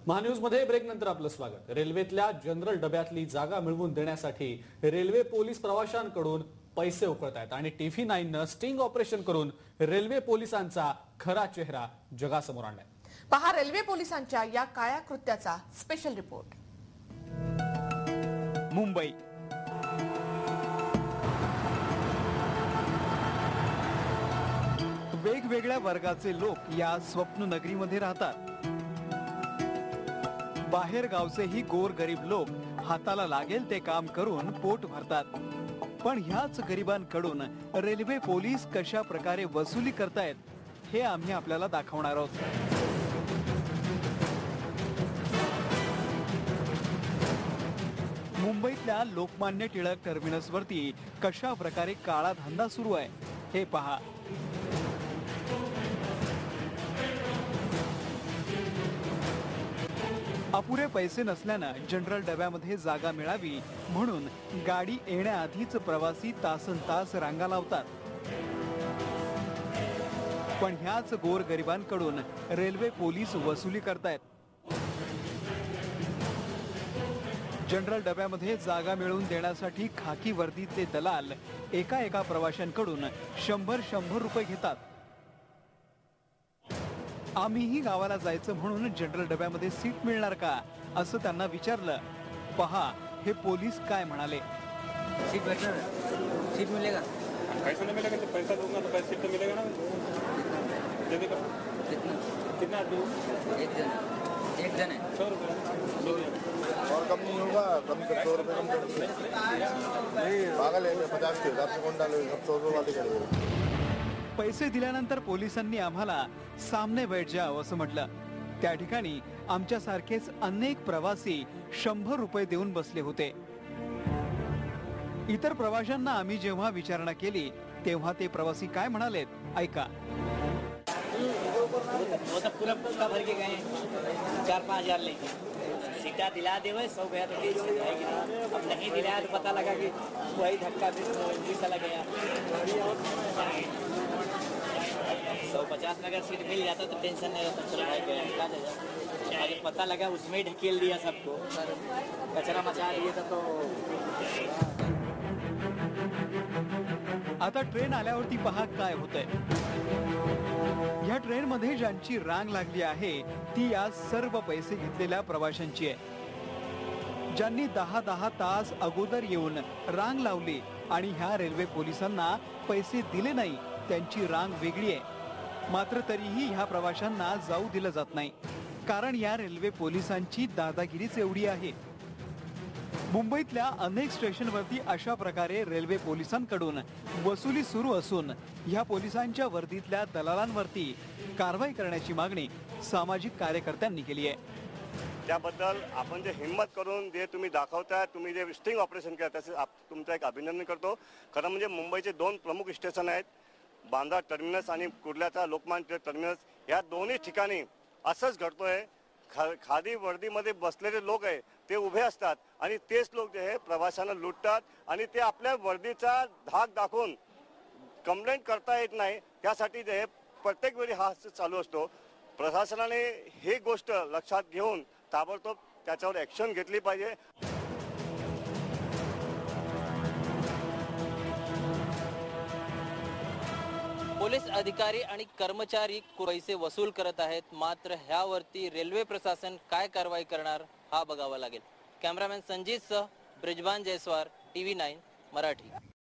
महान्यूज मध्ये ब्रेक नंतर आपलं स्वागत। रेल्वेतल्या जनरल डब्यातली जागा मिळवून देण्यासाठी रेल्वे पोलीस प्रवाशांकडून पैसे उकळतायत आणि TV9 ने स्टिंग ऑपरेशन करून रेल्वे पोलिसांचा खरा चेहरा जगासमोर आणलाय। पहा रेल्वे पोलिसांच्या या काळ्या कृत्याचा स्पेशल रिपोर्ट। मुंबई वेगवेगळ्या वर्गाचे लोक या स्वप्न नगरीमध्ये राहतात। बाहेर गावचेही गोरगरीब लोक हाताला लागेल ते काम करून पोट भरतात, पण ह्याच गरिबांकडून रेल्वे पोलीस कशा प्रकारे वसुली करतायत हे आम्ही आपल्याला दाखवणार आहोत। मुंबईतल्या लोकमान्य टिळक टर्मिनस वरती कशा प्रकारे काळा धंदा सुरू आहे हे पहा। अपुरे पैसे नसल्याने जनरल डब्यामध्ये जागा मिळावी म्हणून गाडी येण्याआधीच प्रवासी तासनतास रांगा लावतात, पण ह्याच गोरगरिबांकडून रेल्वे पोलीस वसुली करतायत। जनरल डब्यामध्ये जागा मिळवून देण्यासाठी खाकी वर्दीचे दलाल एका प्रवाशांकडून 100 रुपये घेतात। आम्हीही गावाला जायचं म्हणून जनरल डब्यामध्ये सीट मिळणार का असं त्यांना विचारलं। पहा हे पोलीस काय म्हणाले। सीट बैठना सीट मिलेगा, कैसे नहीं मिलेगा? तो पैसा दूंगा तो पैसा सीट तो मिलेगा ना। दे देगा कितना आदमी? एक जन है 100 रुपये और कम नहीं होगा, कम 100 रुपये कम कर पागल है 50 के हिसाब से कौन डालेगा? 100 वाले करेंगे। पैसे दिल्यानंतर पोलिसांनी आम्हाला सामने बैठ जाव असं म्हटलं। त्या ठिकाणी आमच्यासारखेच अनेक प्रवासी 100 रुपये देऊन बसले होते। इतर प्रवाशांना आम्ही जेव्हा विचारणा केली तेव्हा ते प्रवासी काय म्हणालेत ऐका। वो तो पूरा पुस्ता भर के गए 4-5 हजार लेके सीटा दिला दे 100 गया तो ठीक है, अब नहीं दिलाया तो पता लगा कि वही धक्का भी चला गया। 150 में अगर सीट मिल जाता तो टेंशन नहीं रहता, चल भाई गया अगर पता लगा उसमें ही ढकेल दिया सबको, कचरा मचा दिया था। तो आता ट्रेन आल्यावरती पहा काय होतंय। या ट्रेन मध्ये ज्यांची रांग लागली आहे ती या सर्व पैसे घेतलेल्या प्रवाशांची आहे, ज्यांनी 10 तास अगोदर येऊन रांग लावली आणि ह्या रेल्वे पोलिसांना पैसे दिले नाही त्यांची रांग वेगळी आहे। मात्र तरीही ह्या प्रवाशांना जाऊ दिलं जात नाही, कारण या रेल्वे पोलिसांची दादागिरीच एवढी आहे। मुंबईतल्या अनेक स्टेशनवरती अशा प्रकारे रेल्वे पोलिसांकडून वसुली सुरू असून ह्या पोलिसांच्या वर्दीतल्या दलालांवरती कारवाई करण्याची मागणी सामाजिक कार्यकर्त्यांनी केली आहे। त्याबद्दल आपण जे हिम्मत करून जे तुम्ही दाखवताय, तुम्ही जे स्टिंग ऑपरेशन केलं त्याचं तुमचं एक अभिनंदन करतो। खरं म्हणजे मुंबईचे 2 प्रमुख स्टेशन आहेत, बांद्रा टर्मिनस आणि कुर्ल्याचा लोकमान्य टर्मिनस। या दोन्ही ठिकाणी असंच घडतोय। खादी वर्दीमध्ये बसलेले लोक आहे ते उभे असतात आणि तेच लोक जे आहे प्रवाशांना लुटतात आणि ते आपल्या वर्दीचा धाक दाखवून कंप्लेंट करता येत नाही, त्यासाठी जे प्रत्येक वेळी हा चालू असतो। प्रशासनाने ही गोष्ट लक्षात घेऊन ताबडतोब त्याच्यावर ॲक्शन घेतली पाहिजे। पोलीस अधिकारी आणि कर्मचारी पैसे वसूल करत आहेत, मात्र ह्यावरती रेल्वे प्रशासन काय कारवाई करणार हा बघावा लागेल। कॅमेरामॅन संजीत सह ब्रिजबान जयस्वार, TV9 मराठी।